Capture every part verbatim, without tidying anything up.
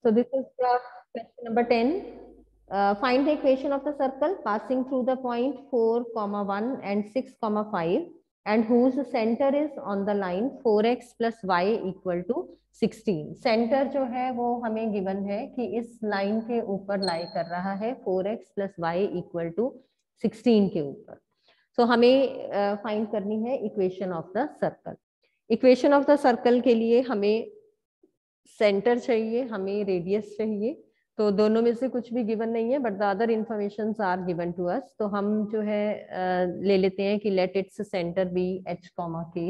So this is the question number ten. Uh, find the equation of the circle passing through the point four, comma one and six, comma five and whose center is on the line four x plus y equal to sixteen. Center जो है वो हमें given है कि इस line के ऊपर lie कर रहा है four x plus y equal to sixteen के ऊपर. So हमें uh, find करनी है equation of the circle. Equation of the circle के लिए हमें सेंटर चाहिए, हमें रेडियस चाहिए, तो दोनों में से कुछ भी गिवन नहीं है but the other information are given to us. तो हम जो है uh, ले लेते हैं कि let its centre be h comma k.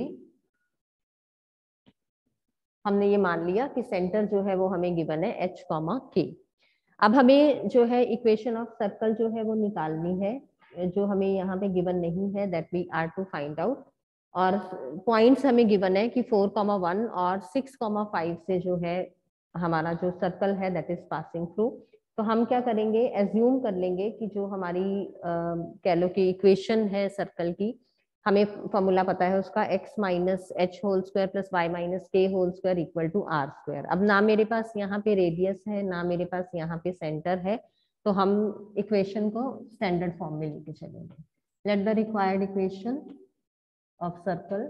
हमने ये मान लिया कि सेंटर जो है वो हमें गिवन है एच कॉमा के. अब हमें जो है इक्वेशन ऑफ सर्कल जो है वो निकालनी है, जो हमें यहाँ पे गिवन नहीं है, that we are to find out. और पॉइंट्स हमें गिवन है कि फोर कॉमा वन और सिक्स कॉमा फाइव से जो है हमारा जो सर्कल है दैट इज पासिंग थ्रू. तो हम क्या करेंगे, एज्यूम कर लेंगे कि जो हमारी कह लो कि इक्वेशन है सर्कल की, हमें फॉर्मूला पता है उसका x minus H whole square plus y minus k whole square equal to are square. अब ना मेरे पास यहाँ पे रेडियस है ना मेरे पास यहाँ पे सेंटर है, तो हम इक्वेशन को स्टैंडर्ड फॉर्म में लेके चलेंगे. Let the required equation of circle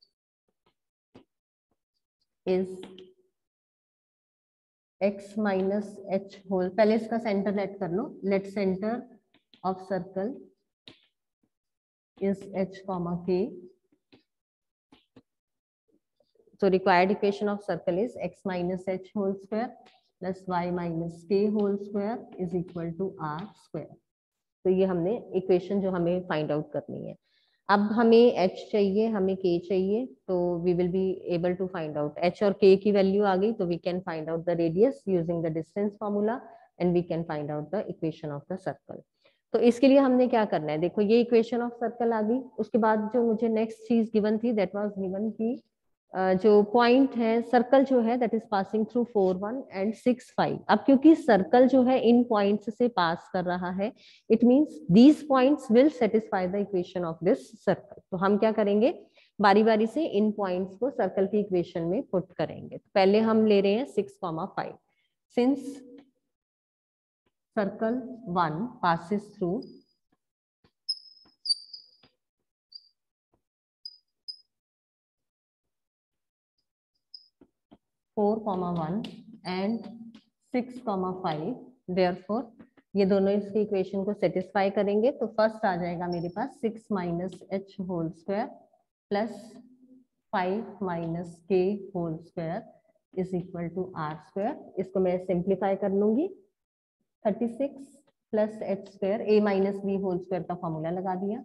is x minus h whole. पहले इसका सेंटर लेट कर लो. Let centre of circle is h comma k. So required equation of circle is x minus h whole square plus y minus k whole square is equal to r square. तो ये हमने equation जो हमें find out करनी है. अब हमें h चाहिए, हमें k चाहिए, तो we will be able to find out h और k की वैल्यू आ गई, तो we can find out the radius using the distance formula and we can find out the equation of the circle. तो इसके लिए हमने क्या करना है, देखो ये इक्वेशन ऑफ सर्कल आ गई. उसके बाद जो मुझे नेक्स्ट चीज गिवन थी दैट वाज गिवन की जो पॉइंट है सर्कल जो है that is passing through four one and six five. अब क्योंकि सर्कल जो है इन पॉइंट्स से पास कर रहा है, it means these points will satisfy the equation of this circle. तो हम क्या करेंगे, बारी बारी से इन पॉइंट्स को सर्कल की इक्वेशन में पुट करेंगे. तो पहले हम ले रहे हैं six comma five. Since circle one passes through four comma one and six comma five, therefore ये दोनों इसकी इक्वेशन को सेटिस्फाई करेंगे. तो फर्स्ट आ जाएगा मेरे पास six minus H whole square plus five minus k whole square is equal to are square. इसको मैं सिंप्लीफाई कर लूंगी. Thirty six plus h square, a minus b whole square का फॉर्मूला लगा दिया.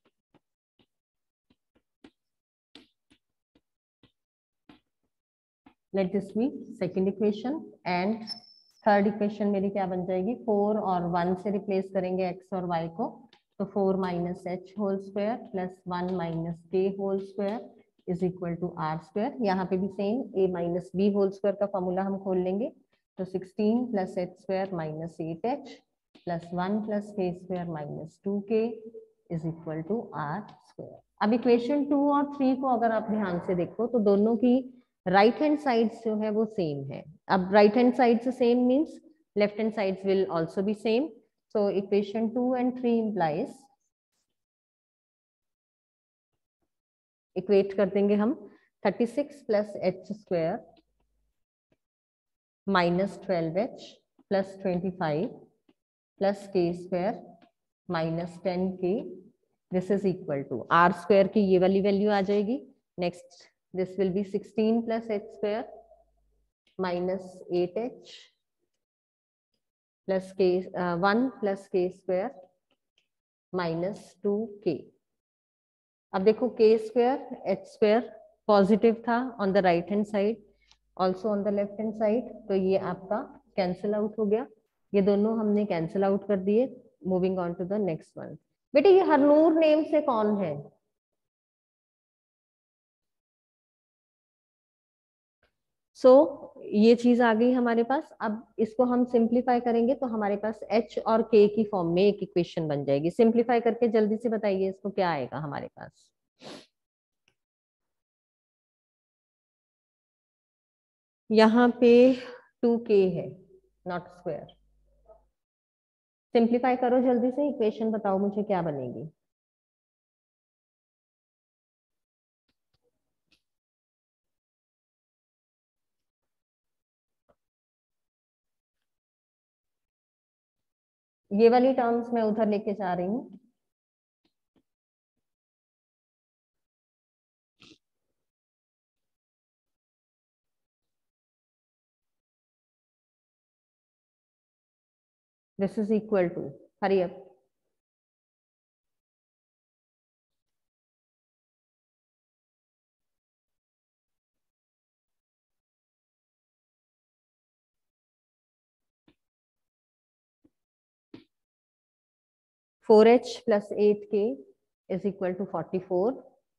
Let this be second equation. And third equation मेरी क्या बन जाएगी, फोर और वन से रिप्लेस करेंगे x और y को, तो four minus H whole square plus one minus k whole square is equal to are square. यहाँ पे भी same a minus b whole square का फॉर्मूला हम खोल लेंगे. तो sixteen plus h square minus eight h plus one plus के square minus two k is equal to are square. अब इक्वेशन टू और थ्री को अगर आप ध्यान से देखो तो दोनों की राइट हैंड साइड्स जो है वो सेम है. अब right hand side same means left hand sides will also be same. So equation two and three implies, equate कर देंगे हम thirty six plus h square minus twelve h plus twenty five plus के square minus ten k. This is equal to are square की ये वाली value आ जाएगी. Next this will be sixteen plus h square minus eight h plus k uh, one plus k square minus two k. अब देखो k square h square positive था on the right hand side, also on the left hand side, तो ये आपका cancel out हो गया. ये दोनों हमने कैंसिल आउट कर दिए. Moving on to the next one. बेटे ये हरनूर नेम से कौन है? सो so, ये चीज आ गई हमारे पास. अब इसको हम सिंप्लीफाई करेंगे तो हमारे पास h और k की फॉर्म में एक इक्वेशन बन जाएगी. सिंप्लीफाई करके जल्दी से बताइए इसको क्या आएगा हमारे पास. यहाँ पे टू के है, नॉट स्क्वायर। सिंप्लीफाई करो जल्दी से, इक्वेशन बताओ मुझे क्या बनेगी। ये वाली टर्म्स मैं उधर लेके जा रही हूँ। This is equal to, hurry up, four h plus eight k is equal to forty four.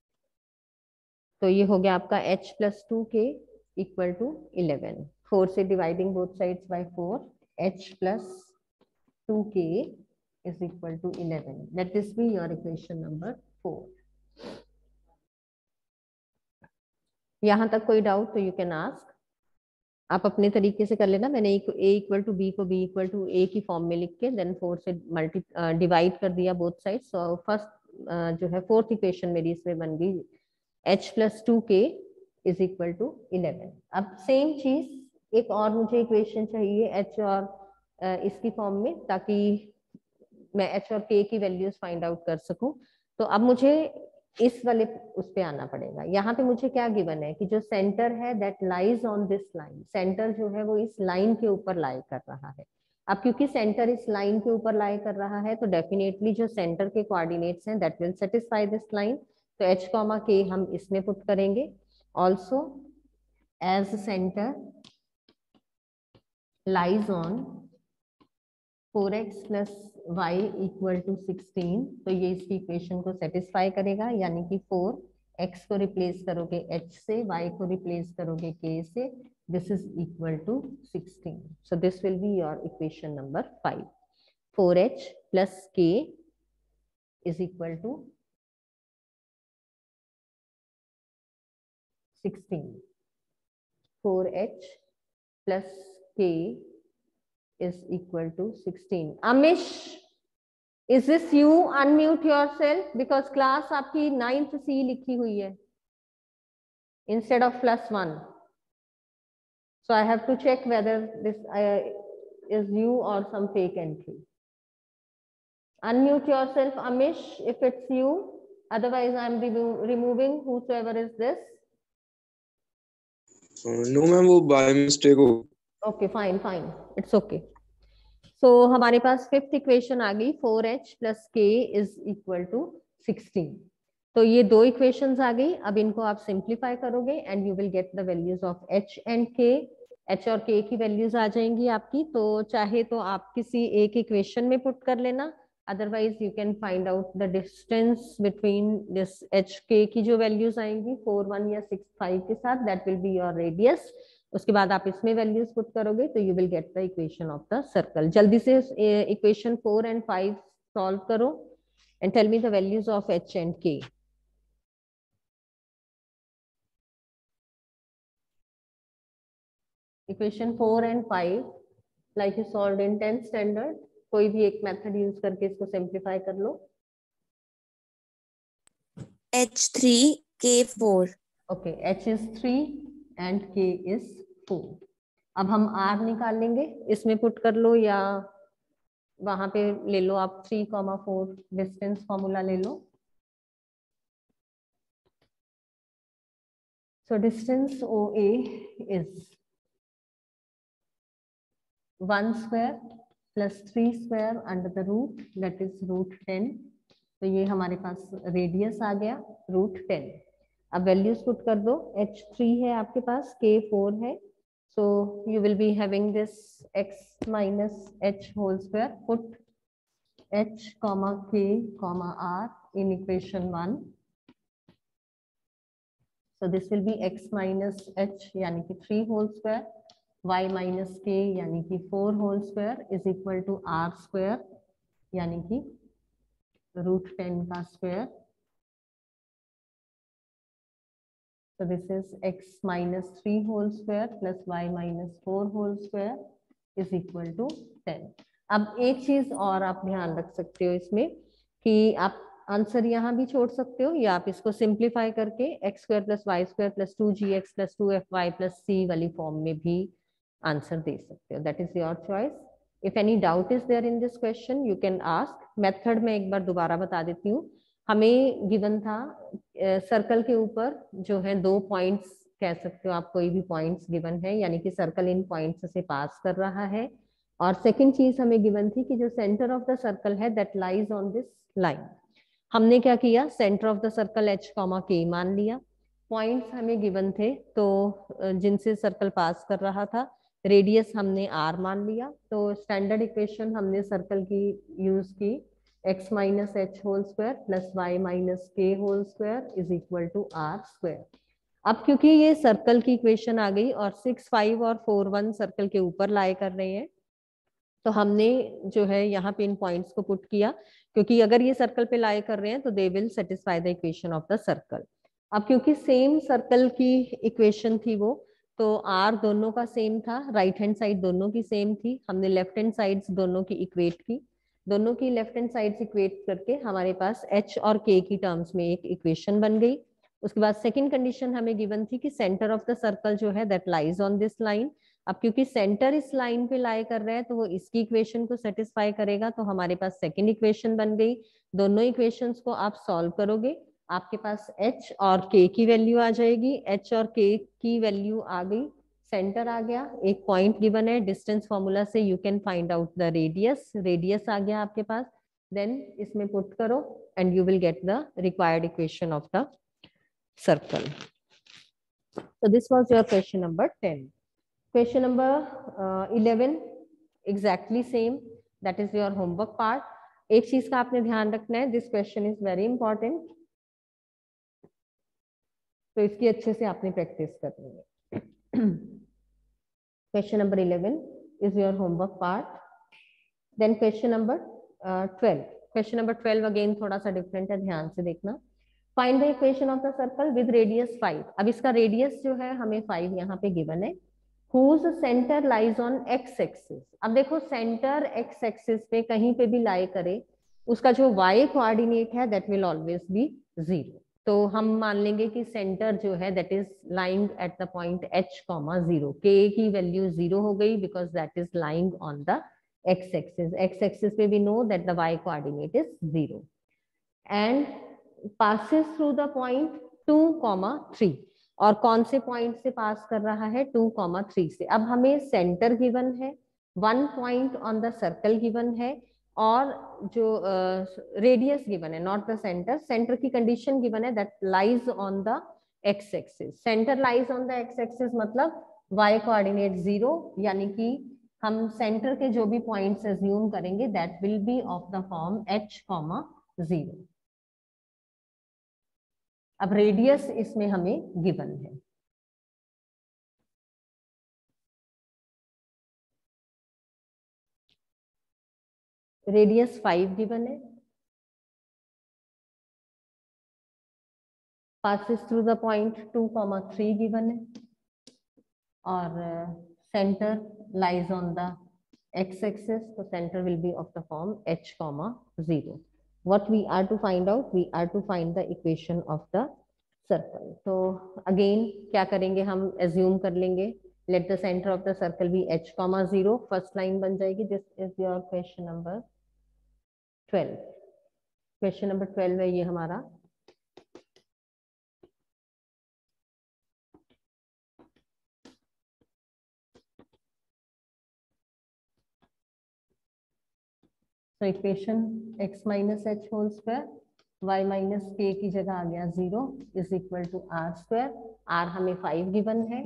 तो ये हो गया आपका h plus two k equal to eleven. Four से dividing both sides by four, h plus two k is equal to eleven. Let this be your equation number four. यहां तक कोई doubt तो यू कैन आस्क। आप अपने तरीके से कर लेना। मैंने ए इक्वल टू बी को बी इक्वल टू ए की फॉर्म में लिख के देन फोर से मल्टी डिवाइड कर दिया बोथ साइड। सो फर्स्ट जो है फोर्थ इक्वेशन मेरी इसमें बन गई h plus two k is equal to eleven. अब सेम चीज एक और मुझे इक्वेशन चाहिए h और uh, इसकी फॉर्म में, ताकि मैं h और k की वैल्यूज फाइंड आउट कर सकूं। तो अब मुझे इस वाले उस पे आना पड़ेगा। यहाँ पे मुझे क्या गिवन है कि जो सेंटर है that lies on this line, centre जो है वो इस लाइन के ऊपर लाई कर रहा है। अब क्योंकि सेंटर इस लाइन के ऊपर लाई कर रहा है तो डेफिनेटली जो सेंटर के कोऑर्डिनेट्स हैं that will satisfy this line. तो h कॉमा k हम इसमें पुट करेंगे। Also as centre lies on four x plus y equal to sixteen, तो ये इसकी इक्वेशन को सेटिस्फाई करेगा। यानी कि फोर एक्स को रिप्लेस करोगे h से, y को रिप्लेस करोगे k से, this is equal to sixteen. So this will be your equation number five. Four h plus k is equal to sixteen. Four h plus k is equal to sixteen. Amish, is this you? Unmute yourself because class आपकी ninth C लिखी हुई है instead of plus one. So I have to check whether this uh, is you or some fake entry. Unmute yourself, Amish, if it's you. Otherwise, I'm remo removing whosoever is this. Uh, no, ma'am, वो by mistake हो. Okay, fine, fine. It's okay. So so, हमारे पास fifth equation आ गई, four h plus k is equal to sixteen. तो ये दो equations आ गई। अब इनको आप सिंप्लीफाई करोगे and you will get the values of h and k। h और k की वैल्यूज आ जाएंगी आपकी। तो चाहे तो आप किसी एक इक्वेशन में पुट कर लेना, otherwise you can find out the distance between this h k की जो वैल्यूज आएंगी फोर वन या सिक्स फाइव के साथ, that will be your radius. उसके बाद आप इसमें वैल्यूज पुट करोगे तो you will get the equation of the circle. जल्दी से equation four and five solve करो and tell me the values of h and k। Equation four and five like you solved in tenth standard. कोई भी एक method use करके इसको simplify कर लो। h three k four. Okay, h is three and k is four. अब हम r निकाल लेंगे, इसमें पुट कर लो या वहां पे ले लो आप। Three comma four distance formula ले लो। So distance O A is one square plus three square under the root, that is root ten. तो ये हमारे पास रेडियस आ गया रूट टेन। अब वैल्यूज पुट कर दो। h थ्री है आपके पास, k फोर है। So you will be having this x minus h whole square. Put h comma k comma r in equation one. So this will be x minus h यानी कि three whole square, y minus k यानी कि four whole square is equal to r square यानी कि root ten का square. So this is x minus three whole square plus y minus four whole square is equal to ten. अब एक चीज और आप ध्यान रख सकते हो इसमें कि आप आंसर यहाँ भी छोड़ सकते हो या आप इसको सिंप्लीफाई करके x square plus Y square plus two g x plus two f y plus c वाली फॉर्म में भी आंसर दे सकते हो। That is your choice. If any doubt is there in this question you can ask. Method में एक बार दोबारा बता देती हूँ। हमें गिवन था सर्कल uh, के ऊपर जो है दो पॉइंट्स कह सकते हो आप, कोई भी पॉइंट्स गिवन है यानी कि सर्कल इन पॉइंट्स से पास कर रहा है। और सेकंड चीज हमें गिवन थी कि जो सेंटर ऑफ द सर्कल है that lies on this line. हमने क्या किया, centre of the circle h comma k मान लिया। पॉइंट्स हमें गिवन थे तो जिनसे सर्कल पास कर रहा था, रेडियस हमने आर मान लिया। तो स्टैंडर्ड इक्वेशन हमने सर्कल की यूज की, x minus H whole square plus y minus k whole square is equal to are square. अब क्योंकि ये सर्कल की इक्वेशन आ गई और सिक्स फाइव और फोर वन सर्कल के ऊपर लाई कर रहे हैं, तो हमने जो है यहाँ पे इन पॉइंट्स को पुट किया, क्योंकि अगर ये सर्कल पे लाई कर रहे हैं तो they will satisfy the equation of the circle. अब क्योंकि सेम सर्कल की इक्वेशन थी वो, तो आर दोनों का सेम था, राइट हैंड साइड दोनों की सेम थी, हमने लेफ्ट हैंड साइड्स दोनों की इक्वेट की। दोनों की लेफ्ट हैंड साइड्स इक्वेट करके हमारे पास एच और के की टर्म्स में एक इक्वेशन बन गई। उसके बाद सेकेंड कंडीशन हमें गिवन थी कि सेंटर ऑफ द सर्कल जो है that lies on this line. अब क्योंकि सेंटर इस लाइन पे लाई कर रहा है तो वो इसकी इक्वेशन को सेटिस्फाई करेगा, तो हमारे पास सेकंड इक्वेशन बन गई। दोनों इक्वेशंस को आप सॉल्व करोगे, आपके पास h और k की वैल्यू आ जाएगी। h और k की वैल्यू आ गई, सेंटर आ गया, एक पॉइंट गिवन है, डिस्टेंस फॉर्मूला से you can find out the radius, radius आ गया आपके पास। देन इसमें पुट करो and you will get the required equation of the circle. So this was your question number ten. Question number uh, eleven, exactly same, that is your homework part. एक चीज का आपने ध्यान रखना है, this question is very important, तो इसकी अच्छे से आपने प्रैक्टिस करनी है। Question number eleven is your homework part. Then question number uh, twelve. Question number twelve again थोड़ा सा different है, ध्यान से देखना। Find the equation of the circle with radius five. अब इसका रेडियस जो है हमें five यहाँ पे गिवन है, whose center lies on x axis. अब देखो सेंटर x axis पे कहीं पे भी लाई करे, उसका जो y कोऑर्डिनेट है that will always be zero. तो हम मान लेंगे कि सेंटर जो है that is lying at the point h comma zero. k की वैल्यू जीरो हो गई because that is lying on the x axis. x axis पे we know that the y coordinate is zero and passes through the point two comma three. और कौन से point से pass कर रहा है, टू कॉमा थ्री से। अब हमें सेंटर गिवन है, one point on the circle given है और जो रेडियस uh, गिवन है, नॉट द सेंटर, सेंटर की कंडीशन गिवन है that lies on the x axis. Centre lies on the x axis मतलब वाई कोऑर्डिनेट जीरो, यानी कि हम सेंटर के जो भी पॉइंट्स एज्यूम करेंगे that will be of the form h comma zero. अब रेडियस इसमें हमें गिवन है, रेडियस फाइव गिवन है, passes through the point two comma three given है और centre lies on the x axis, तो centre will be of the form h comma zero. What we are to find out? We are to find the equation of the circle. तो again क्या करेंगे, हम assume कर लेंगे let the center of the circle be h comma zero. First line बन जाएगी। This is your question number twelve. Question number twelve है ये हमारा। So equation x minus h whole square y minus k की जगह आ गया zero is equal to are square. R हमें फाइव गिवन है,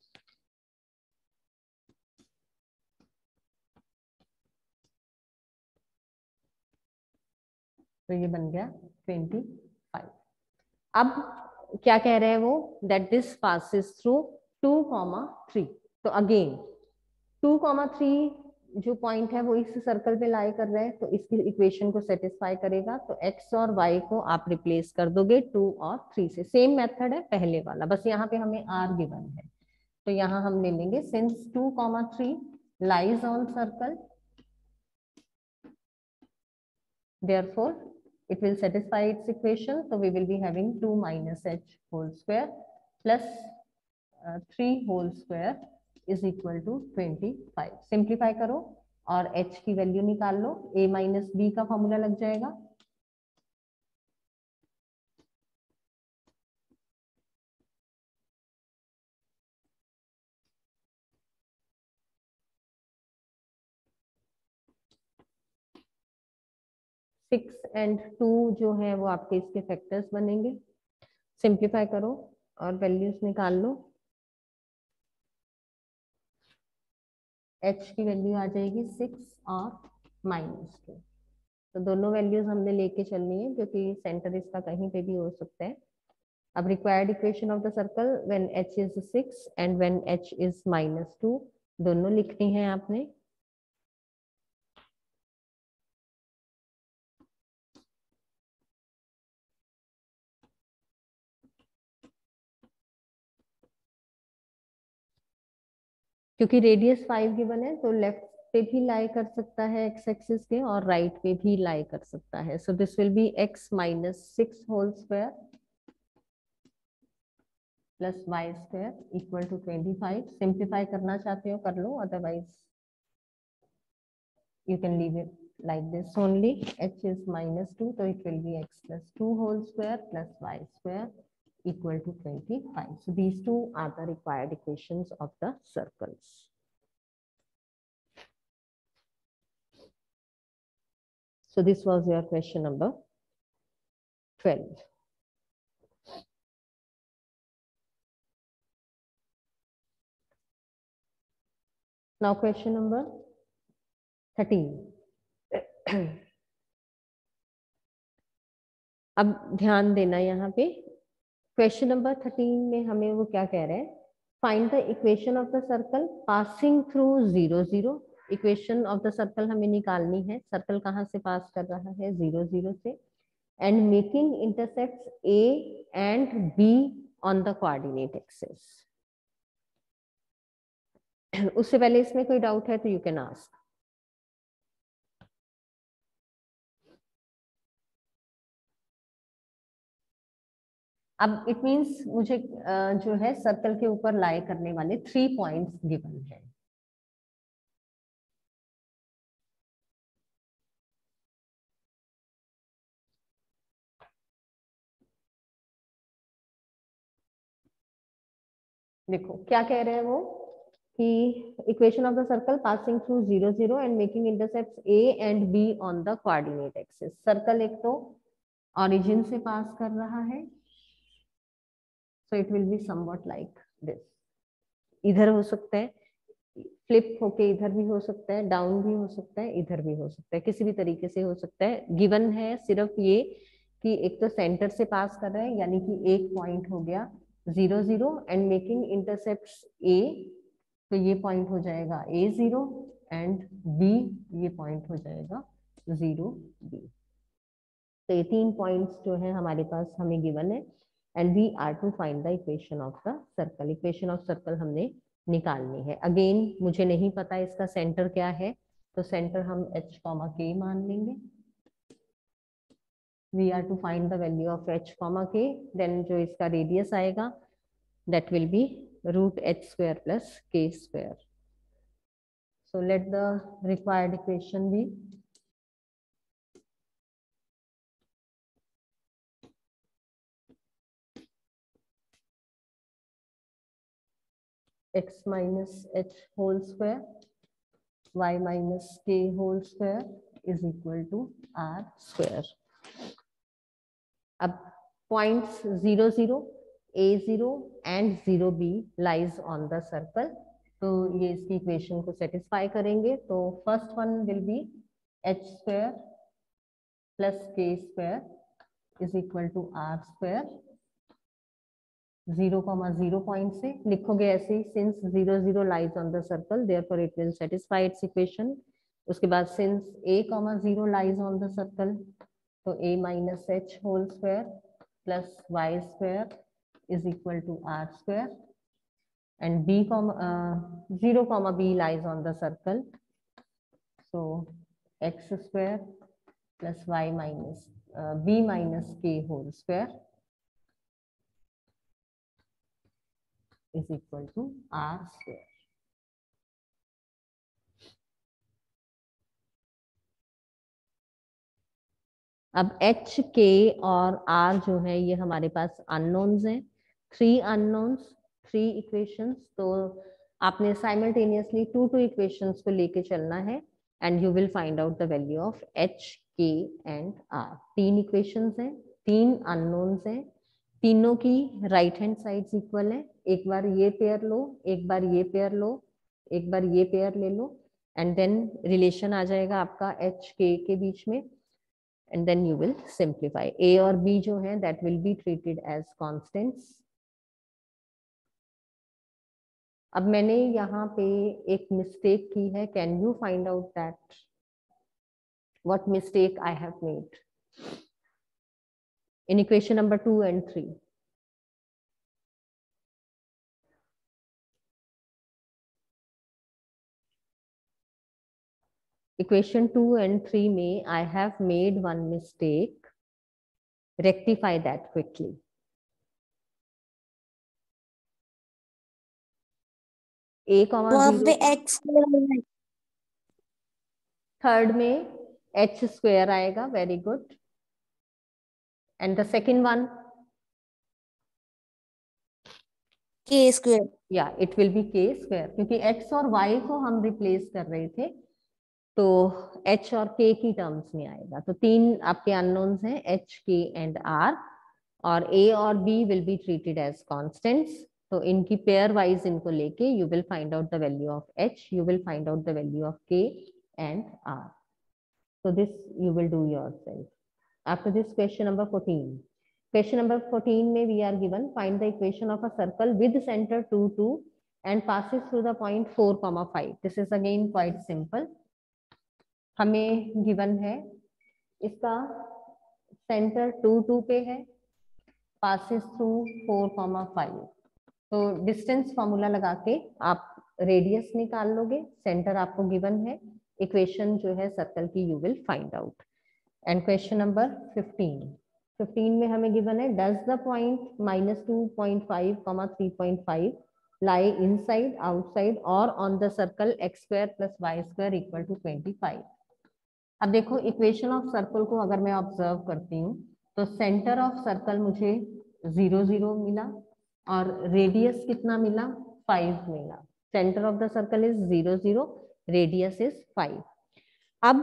तो ये बन गया ट्वेंटी फाइव। अब क्या कह रहे हैं वो, that this passes through two comma three. तो अगेन टू कॉमा थ्री जो पॉइंट है वो इस सर्कल पे लाई कर रहे हैं, तो इसकी इक्वेशन को सेटिस्फाई करेगा। तो x और y को आप रिप्लेस कर दोगे टू और थ्री से। सेम मेथड है पहले वाला, बस यहाँ पे हमें r गिवन है, तो यहाँ हम ले लेंगे since two comma three lies on circle, therefore it will satisfy its equation. So we will be having two minus h whole square plus uh, three whole square is equal to twenty-five. Simplify करो और h की value निकाल लो, a minus b का formula लग जाएगा। Six and to जो है वो आपके इसके फैक्टर्स बनेंगे। सिंप्लीफाई करो और वैल्यूज निकाल लो। h की वैल्यू आ जाएगी सिक्स और माइनस टू। तो दोनों वैल्यूज हमने लेके चलनी है क्योंकि सेंटर इसका कहीं पे भी हो सकता है। अब required equation of the circle when h is six and when h is minus two दोनों लिखनी है आपने। क्योंकि रेडियस फाइव गिवन है तो लेफ्ट पे भी लाई कर सकता है एक्स एक्सिस के और राइट पे भी लाई कर सकता है। So this will be x minus six whole square plus Y square equal to twenty five. Simplify करना चाहते हो कर लो, otherwise you can leave it like this only. H is minus two, so it will be x plus two whole square plus y square equal to twenty-five. So these two are the required equations of the circles. So this was your question number twelve. Now question number thirteen. अब ध्यान देना यहाँ पे question number thirteen में हमें वो क्या कह रहे हैं, find the equation of the circle passing through zero zero. Equation of the circle हमें निकालनी है, सर्कल कहाँ से पास कर रहा है, जीरो जीरो से, and making intersects a and b on the coordinate axis. उससे पहले इसमें कोई डाउट है तो यू कैन आस्क। अब इट मींस मुझे जो है सर्कल के ऊपर लाई करने वाले थ्री पॉइंट्स गिवन है। देखो क्या कह रहे हैं वो कि equation of the circle passing through zero zero and making intercepts a and b on the coordinate axis. Circle एक तो ऑरिजिन से पास कर रहा है, so it will be somewhat like this. इधर हो सकता है, फ्लिप होके इधर भी हो सकता है, डाउन भी हो सकता है, इधर भी हो सकता है, किसी भी तरीके से हो सकता है। गिवन है सिर्फ ये कि एक तो सेंटर से पास कर रहा है, यानी कि एक पॉइंट हो गया zero zero and making intercepts a, तो ये पॉइंट हो जाएगा ए जीरो एंड बी ये पॉइंट हो जाएगा जीरो बी। तो ये तीन पॉइंट्स जो है हमारे पास हमें गिवन है and we are to find the equation of the circle. Equation of circle हमने निकालनी है। अगेन मुझे नहीं पता इसका सेंटर क्या है, तो सेंटर हम h कॉमा k मान लेंगे। We are to find the value of h comma k, then जो इसका रेडियस आएगा that will be root h square plus k square. So let the required equation be x minus h whole square y minus k whole square is equal to r square. अब points zero zero a zero and zero b lies on the circle, तो ये इसकी equation को satisfy करेंगे। तो first one will be H square plus के square is equal to are square. Zero comma zero point से लिखोगे ऐसे, since zero zero lies on the circle therefore it will satisfy its equation. उसके बाद since a comma zero lies on the circle, तो a minus H whole square plus Y square is equal to are square. and b comma uh, zero comma b lies on the circle. So x square plus y minus uh, b minus k whole square is equal to r square. अब h, k और r जो है ये हमारे पास unknowns हैं, three unknowns, three equations. तो आपने साइमल्टेनियसली टू टू इक्वेशंस को लेके चलना है and you will find out the value of h, k and r। तीन इक्वेशंस हैं, तीन अननोन्स हैं, तीनों की राइट हैंड साइड्स इक्वल है। एक बार ये पेयर लो, एक बार ये पेयर लो, एक बार ये पेयर ले लो एंड देन रिलेशन आ जाएगा आपका h, k के बीच में and then you will simplify. A और B जो है that will be treated as constants. अब मैंने यहाँ पे एक मिस्टेक की है, can you find out that what mistake I have made in equation number two and three? Equation two and three में I have made one mistake. Rectify that quickly. A comma zero, x third में h square आएगा, very good. And the second one, k square. yeah, it will be k square क्योंकि x और y को हम replace कर रहे थे तो h और k की टर्म्स में आएगा। तो तीन आपके अननोन्स हैं h, k एंड r और a और b will be treated as constants. तो इनकी पेयर वाइज इनको लेके you will find out the value of h, you will find out the value of k and r. So this you will do yourself. After this, question number fourteen. Question number fourteen में we are given find the equation of a circle with center two, two and passes through the point four, five. This is again quite simple. हमें given है इसका center two, two पे है, passes through four, five. तो distance formula लगा के आप radius निकाल लोगे, center आपको given है, equation जो है circle की you will find out. And question number fifteen. fifteen में हमें given है does the point minus two point five comma three point five lie inside, outside or on the circle x square plus y square equal to twenty-five. अब देखो equation of circle को अगर मैं observe करती हूँ तो centre of circle मुझे zero zero मिला और रेडियस कितना मिला, फाइव मिला. Centre of the circle is zero zero, radius is five. अब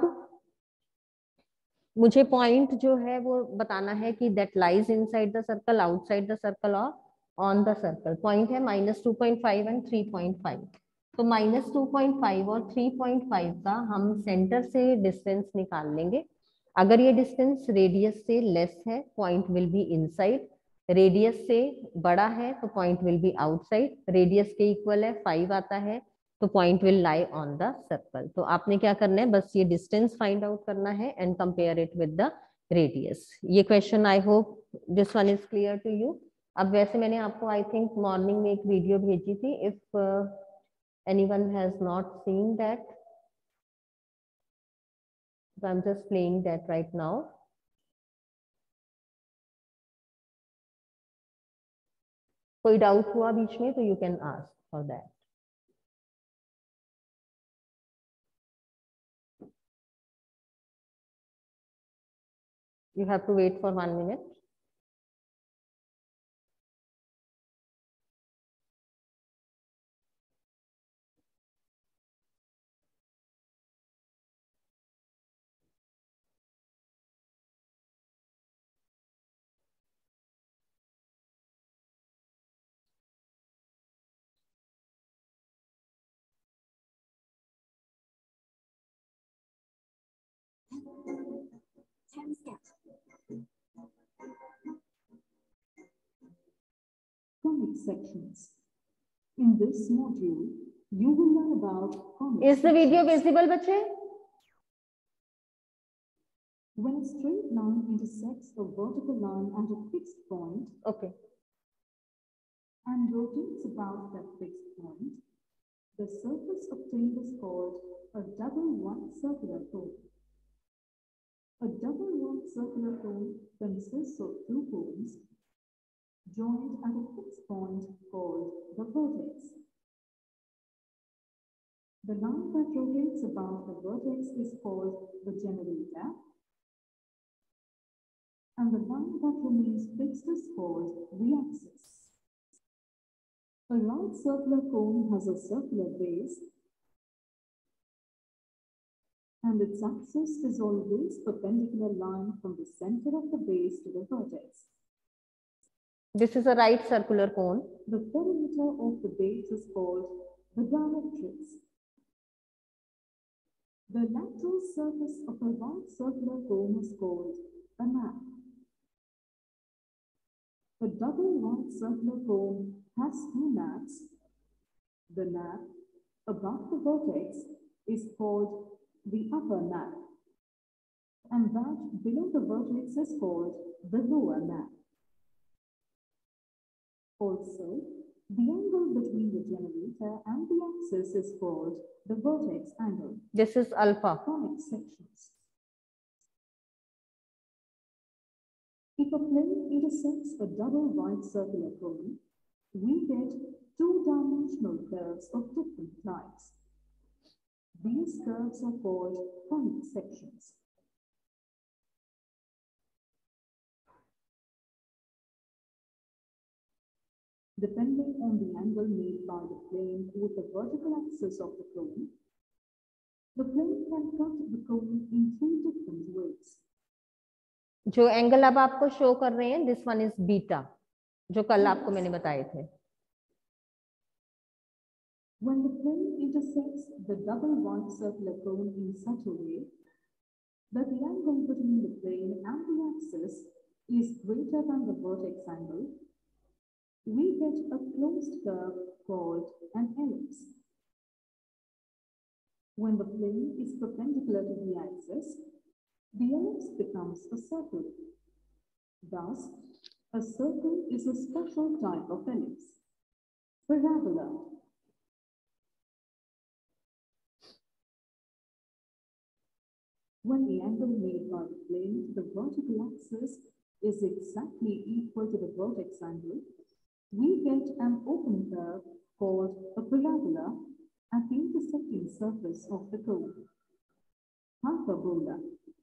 मुझे पॉइंट जो है वो बताना है कि that lies inside the circle, outside the circle और ऑन द सर्कल. पॉइंट है minus two point five and three point five. तो माइनस टू पॉइंट फाइव और थ्री पॉइंट फाइव का हम सेंटर से डिस्टेंस निकाल लेंगे. अगर ये डिस्टेंस रेडियस से लेस है point will be inside, radius से बड़ा है तो point will be outside. Radius के इक्वल है फाइव आता है तो point will lie on the circle. तो आपने क्या करना है, बस ये डिस्टेंस फाइंड आउट करना है and compare it with the radius. ये question I hope this one is clear to you. अब वैसे मैंने आपको आई थिंक मॉर्निंग में एक वीडियो भेजी थी. If anyone has not seen that, so I'm just playing that right now. कोई डाउट हुआ बीच में तो you can ask for that. You have to wait for one minute. Comic sections. In this module, you will learn about comic Is the video sections. visible बच्चे? When a straight line intersects a vertical line at a fixed point Okay. and rotates about that fixed point, the surface obtained is called a double white circular cone. A double white circular cone consists of two cones joined at a fixed point called the vertex. The line that rotates about the vertex is called the generator, and the line that remains fixed is called the axis. A right circular cone has a circular base, and its axis is always perpendicular line from the center of the base to the vertex. This is a right circular cone. The perimeter of the base is called the directrix. The lateral surface of a right circular cone is called a nap. A double right circular cone has two naps. The nap above the vertex is called the upper nap, and that below the vertex is called the lower nap. Also, the angle between the generator and the axis is called the vertex angle. This is alpha. Conic sections. If a plane intersects a double right circular cone, we get two-dimensional curves of different types. These curves are called conic sections. Depending on the angle made by the plane with the vertical axis of the cone, the plane can cut the cone in three different ways. जो angle अब आपको show कर रहे हैं, this one is beta, जो कल आपको मैंने बताए थे. When the plane intersects the double white circular cone in such a way that the angle between the plane and the axis is greater than the vertex angle, we get a closed curve called an ellipse. When the plane is perpendicular to the axis, the ellipse becomes a circle. Thus, a circle is a special type of ellipse. Parabola. When the angle made by the plane to the vertical axis is exactly equal to the vertex angle, we get an open curve called a parabola at the intersecting surface of the cone. Hyperbola.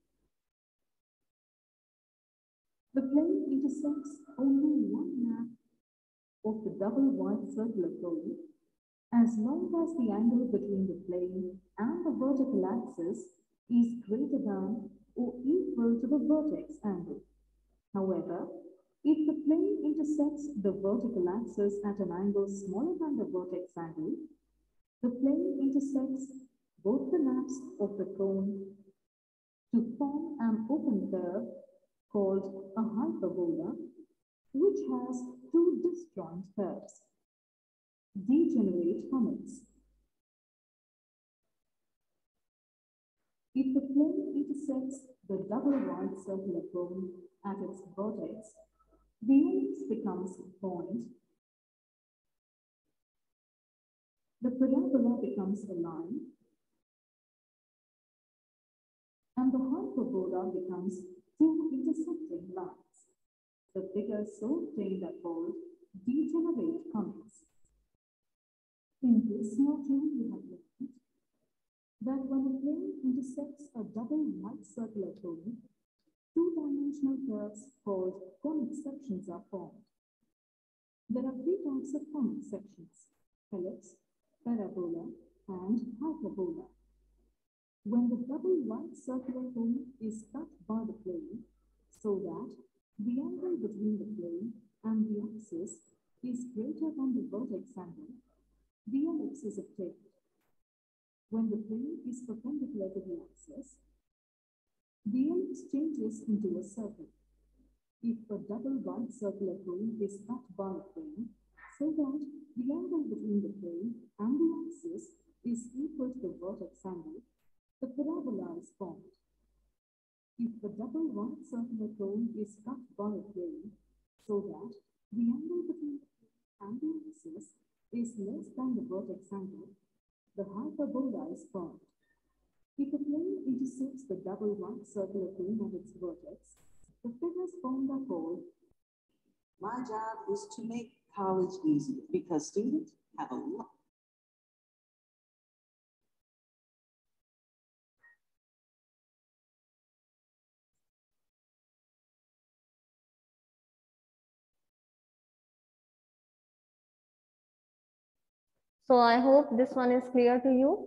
The plane intersects only one nap of the double white circular cone as long as the angle between the plane and the vertical axis is greater than or equal to the vertex angle. However, if the plane intersects the vertical axis at an angle smaller than the vertex angle, the plane intersects both the naps of the cone to form an open curve called a hyperbola, which has two disjoint curves. Degenerate conics. If the plane intersects the double white circular cone at its vertex, the ellipse becomes a point, the parabola becomes a line, and the hyperbola becomes two intersecting lines. The figures so obtained are called degenerate conics. In this module, we have learned that when a plane intersects a double white circular cone, two-dimensional curves called conic sections are formed. There are three types of conic sections: ellipse, parabola, and hyperbola. When the double white circular cone is cut by the plane so that the angle between the plane and the axis is greater than the vertex angle, the ellipse is obtained. When the plane is perpendicular to the axis, the ellipse changes into a circle. If a double white circular cone is cut by a plane so that the angle between the plane and the axis is equal to the vertex angle, the parabola is formed. If the double white circular cone is cut by a plane so that the angle between the plane and the axis is less than the vertex angle, the hyperbola is formed. If the plane intersects the double right circular plane at its vertex, the figures formed are called. My job is to make college easy because students have a lot. So I hope this one is clear to you.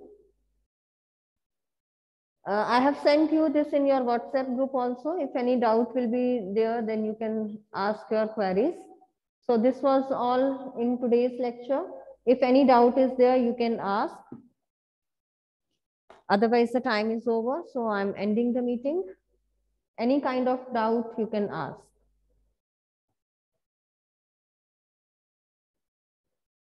Uh, I have sent you this in your WhatsApp group also. If any doubt will be there, then you can ask your queries. So this was all in today's lecture. If any doubt is there, you can ask. Otherwise, the time is over. So I'm ending the meeting. Any kind of doubt you can ask.